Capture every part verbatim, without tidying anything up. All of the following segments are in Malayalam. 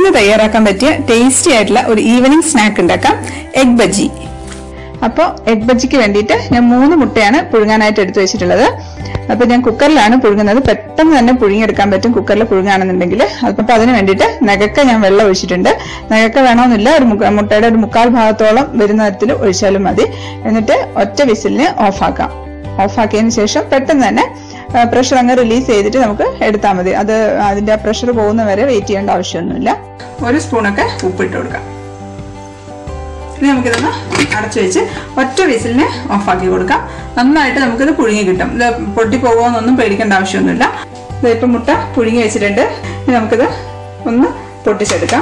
പെട്ടെന്ന് തയ്യാറാക്കാൻ പറ്റിയ ടേസ്റ്റി ആയിട്ടുള്ള ഒരു ഈവനിങ് സ്നാക്ക് ഉണ്ടാക്കാം, എഗ് ബജി. അപ്പോൾ എഗ് ബജിക്ക് വേണ്ടിയിട്ട് ഞാൻ മൂന്ന് മുട്ടയാണ് പുഴുങ്ങാനായിട്ട് എടുത്തു വെച്ചിട്ടുള്ളത്. അപ്പൊ ഞാൻ കുക്കറിലാണ് പുഴുങ്ങുന്നത്. പെട്ടെന്ന് തന്നെ പുഴുങ്ങിയെടുക്കാൻ പറ്റും കുക്കറിൽ പുഴുങ്ങുകയാണെന്നുണ്ടെങ്കിൽ. അപ്പൊ അതിന് വേണ്ടിയിട്ട് നഗക്ക ഞാൻ വെള്ളം ഒഴിച്ചിട്ടുണ്ട്. നഗക്ക വേണമെന്നില്ല, ഒരു മുട്ടയുടെ ഒരു മുക്കാൽ ഭാഗത്തോളം വരുന്ന തരത്തിൽ ഒഴിച്ചാലും മതി. എന്നിട്ട് ഒറ്റ വിസിലിന് ഓഫാക്കാം. ഓഫാക്കിയതിന് ശേഷം പെട്ടെന്ന് തന്നെ പ്രഷർ അങ്ങ് റിലീസ് ചെയ്തിട്ട് നമുക്ക് എടുത്താൽ മതി. അത് അതിന്റെ പ്രഷർ പോകുന്ന വരെ വെയിറ്റ് ചെയ്യേണ്ട ആവശ്യമൊന്നുമില്ല. ഒരു സ്പൂണൊക്കെ ഉപ്പിട്ട് കൊടുക്കാം. ഇനി നമുക്കിതൊന്ന് അടച്ചു വെച്ച് ഒറ്റ വിസിലിന് ഓഫാക്കി കൊടുക്കാം. നന്നായിട്ട് നമുക്കിത് പുഴുങ്ങി കിട്ടും. ഇത് പൊട്ടി പോകുമെന്നൊന്നും പേടിക്കേണ്ട ആവശ്യമൊന്നുമില്ല. ഇതിപ്പം മുട്ട പുഴുങ്ങി വെച്ചിട്ടുണ്ട്. ഇനി നമുക്കിത് ഒന്ന് പൊട്ടിച്ചെടുക്കാം.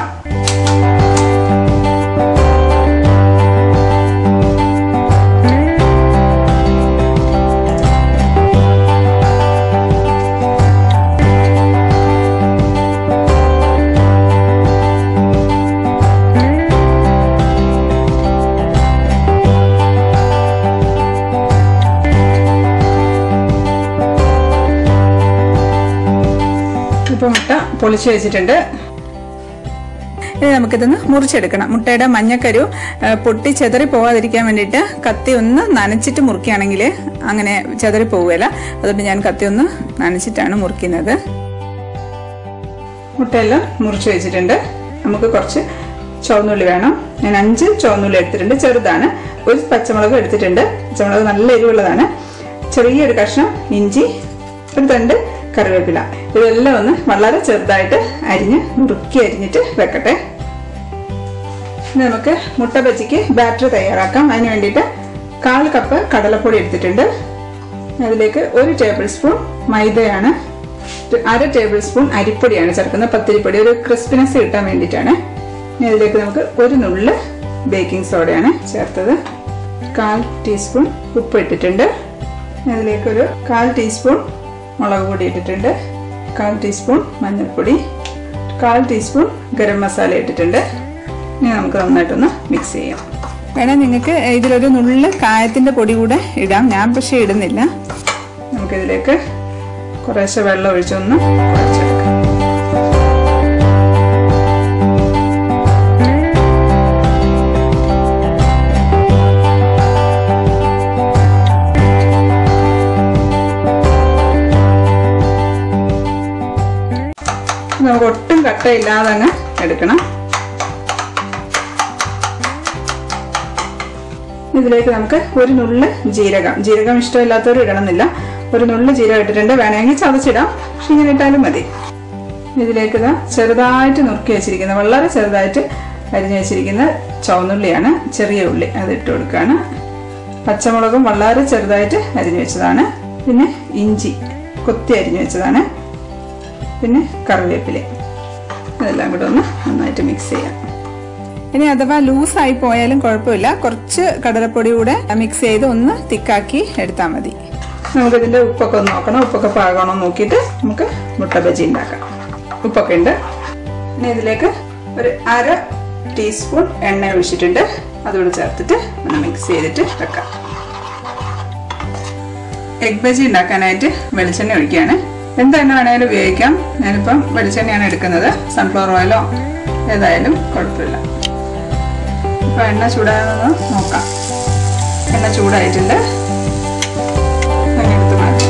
ഇപ്പൊ മുട്ട പൊളിച്ചു വെച്ചിട്ടുണ്ട്. ഇനി നമുക്കിതൊന്ന് മുറിച്ചെടുക്കണം. മുട്ടയുടെ മഞ്ഞക്കരു പൊട്ടി ചെതറി പോവാതിരിക്കാൻ വേണ്ടിയിട്ട് കത്തി ഒന്ന് നനച്ചിട്ട് മുറിക്കുകയാണെങ്കിൽ അങ്ങനെ ചെതറി പോവുകയില്ല. അതുകൊണ്ട് ഞാൻ കത്തി ഒന്ന് നനച്ചിട്ടാണ് മുറിക്കുന്നത്. മുട്ടയെല്ലാം മുറിച്ചു വെച്ചിട്ടുണ്ട്. നമുക്ക് കുറച്ച് ചുവന്നുള്ളി വേണം. ഞാൻ അഞ്ച് ചുവന്നുള്ളി എടുത്തിട്ടുണ്ട്, ചെറുതാണ്. ഒരു പച്ചമുളക് എടുത്തിട്ടുണ്ട്. പച്ചമുളക് നല്ല എരിവുള്ളതാണ്. ചെറിയൊരു കഷ്ണം ഇഞ്ചി, ഒരു തണ്ട് കറിവേപ്പില. ഇതെല്ലാം ഒന്ന് വളരെ ചെറുതായിട്ട് അരിഞ്ഞ് നുറുക്കി അരിഞ്ഞിട്ട് വെക്കട്ടെ. ഇനി നമുക്ക് മുട്ട ബജിക്ക് ബാറ്റർ തയ്യാറാക്കാം. അതിന് വേണ്ടിയിട്ട് കാൽ കപ്പ് കടലപ്പൊടി എടുത്തിട്ടുണ്ട്. അതിലേക്ക് ഒരു ടേബിൾ സ്പൂൺ മൈദയാണ്, അര ടേബിൾ സ്പൂൺ അരിപ്പൊടിയാണ് ചേർക്കുന്നത്, പത്തിരിപ്പൊടി, ഒരു ക്രിസ്പിനെസ് കിട്ടാൻ വേണ്ടിയിട്ടാണ്. ഇനി അതിലേക്ക് നമുക്ക് ഒരു നുള്ള് ബേക്കിംഗ് സോഡയാണ് ചേർത്തത്. കാൽ ടീസ്പൂൺ ഉപ്പ് ഇട്ടിട്ടുണ്ട്. അതിലേക്കൊരു കാൽ ടീസ്പൂൺ മുളക് പൊടി ഇട്ടിട്ടുണ്ട്. കാൽ ടീസ്പൂൺ മഞ്ഞൾപ്പൊടി, കാൽ ടീസ്പൂൺ ഗരം മസാല ഇട്ടിട്ടുണ്ട്. ഇനി നമുക്ക് നന്നായിട്ടൊന്ന് മിക്സ് ചെയ്യാം. വേണം നിങ്ങൾക്ക് ഇതിലൊരു നുള്ള് കായത്തിൻ്റെ പൊടി കൂടെ ഇടാം. ഞാൻ പക്ഷേ ഇടുന്നില്ല. നമുക്കിതിലേക്ക് കുറേശ്ശെ വെള്ളം ഒഴിച്ചൊന്ന് കുഴച്ചെടുക്കാം. നമുക്ക് ഒട്ടും കട്ടയില്ലാതെ അങ്ങ് എടുക്കണം. ഇതിലേക്ക് നമുക്ക് ഒരു നുള്ള് ജീരകം, ജീരകം ഇഷ്ടമില്ലാത്തവർ ഇടണമെന്നില്ല, ഒരു നുള്ള് ജീരകം ഇട്ടിട്ടുണ്ട്. വേണമെങ്കിൽ ചതച്ചിടാം, പക്ഷെ ഇങ്ങനെ ഇട്ടാലും മതി. ഇതിലേക്ക് ഇതാ ചെറുതായിട്ട് നുറുക്കി വെച്ചിരിക്കുന്ന, വളരെ ചെറുതായിട്ട് അരിഞ്ഞു വെച്ചിരിക്കുന്ന ചുവന്നുള്ളിയാണ്, ചെറിയ ഉള്ളി, അത് ഇട്ട് കൊടുക്കുകയാണ്. പച്ചമുളകും വളരെ ചെറുതായിട്ട് അരിഞ്ഞു വെച്ചതാണ്. പിന്നെ ഇഞ്ചി കൊത്തി അരിഞ്ഞു വെച്ചതാണ്. പിന്നെ കറിവേപ്പില. ഇതെല്ലാം കൂടെ ഒന്ന് നന്നായിട്ട് മിക്സ് ചെയ്യാം. ഇനി അഥവാ ലൂസായി പോയാലും കുഴപ്പമില്ല, കുറച്ച് കടലപ്പൊടി കൂടെ മിക്സ് ചെയ്ത് ഒന്ന് തിക്കാക്കി എടുത്താൽ മതി. നമുക്കിതിൻ്റെ ഉപ്പൊക്കെ ഒന്ന് നോക്കണം. ഉപ്പൊക്കെ പാകണോ നോക്കിയിട്ട് നമുക്ക് മുട്ട ബജി ഉണ്ടാക്കാം. ഉപ്പൊക്കെ ഉണ്ട്. ഇനി ഇതിലേക്ക് ഒരു അര ടീസ്പൂൺ എണ്ണ ഒഴിച്ചിട്ടുണ്ട്. അതുകൂടെ ചേർത്തിട്ട് ഒന്ന് മിക്സ് ചെയ്തിട്ട് വെക്കാം. എഗ് ബജി ഉണ്ടാക്കാനായിട്ട് വെളിച്ചെണ്ണ ഒഴിക്കുകയാണ്. എന്ത് എണ്ണ വേണമെങ്കിലും ഉപയോഗിക്കാം. ഞാനിപ്പം വെളിച്ചെണ്ണയാണ് എടുക്കുന്നത്. സൺഫ്ലവർ ഓയിലോ ഏതായാലും കുഴപ്പമില്ല. ഇപ്പം എണ്ണ ചൂടാണെന്ന് നോക്കാം. എണ്ണ ചൂടായിട്ടുണ്ട്. എടുത്ത് മാറ്റാം.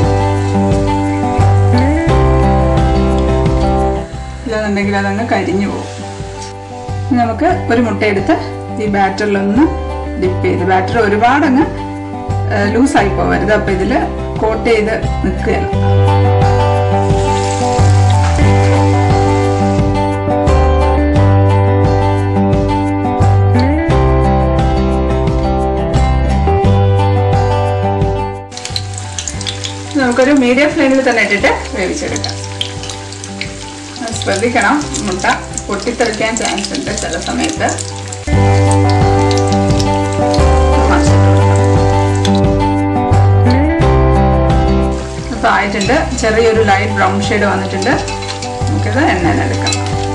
ഇല്ലാന്നുണ്ടെങ്കിൽ അതങ്ങ് കരിഞ്ഞു പോകും. നമുക്ക് ഒരു മുട്ട എടുത്ത് ഈ ബാറ്ററിലൊന്ന് ഡിപ്പ് ചെയ്ത്, ബാറ്റർ ഒരുപാടങ്ങ് ലൂസായി പോകരുത്. അപ്പം ഇതിൽ കോട്ട് ചെയ്ത് നിൽക്കുകയല്ല. നമുക്കൊരു മീഡിയം ഫ്ലെയിമിൽ തന്നെ ഇട്ടിട്ട് വേവിച്ചെടുക്കാം. ശ്രദ്ധിക്കണം, മുട്ട പൊട്ടിത്തെറിക്കാൻ ചാൻസ് ഉണ്ട് ചില സമയത്ത്. ഇപ്പം ആയിട്ടുണ്ട്. ചെറിയൊരു ലൈറ്റ് ബ്രൗൺ ഷെയ്ഡ് വന്നിട്ടുണ്ട്. നമുക്കിത് എണ്ണയിലെടുക്കാം.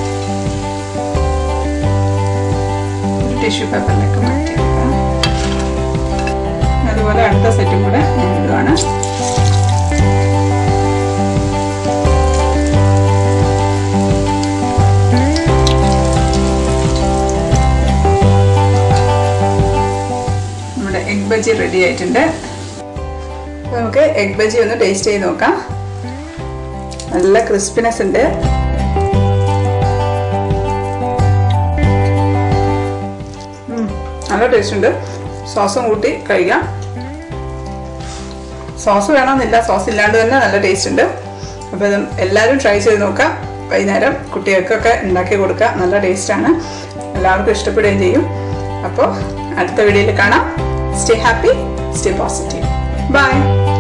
ടിഷ്യൂ പേപ്പറിലേക്ക് മാറ്റിയെടുക്കാം. അതുപോലെ അടുത്ത സെറ്റും കൂടെ ഞാൻ ഇടുവാണ്. ബജി റെഡി ആയിട്ടുണ്ട്. നമുക്ക് എഗ് ബജി ഒന്ന് ടേസ്റ്റ് ചെയ്ത് നോക്കാം. നല്ല ക്രിസ്പിനെസ് ഉണ്ട്. നല്ല ടേസ്റ്റ് ഉണ്ട്. സോസും കൂട്ടി കഴിക്കാം. സോസ് വേണമെന്നില്ല, സോസ് ഇല്ലാണ്ട് തന്നെ നല്ല ടേസ്റ്റ് ഉണ്ട്. അപ്പോൾ ഇത് എല്ലാവരും ട്രൈ ചെയ്ത് നോക്കാം. വൈകുന്നേരം കുട്ടികൾക്കൊക്കെ ഉണ്ടാക്കി കൊടുക്കുക. നല്ല ടേസ്റ്റാണ്, എല്ലാവർക്കും ഇഷ്ടപ്പെടുകയും ചെയ്യും. അപ്പോൾ അടുത്ത വീഡിയോയിൽ കാണാം. Stay happy, stay positive. By.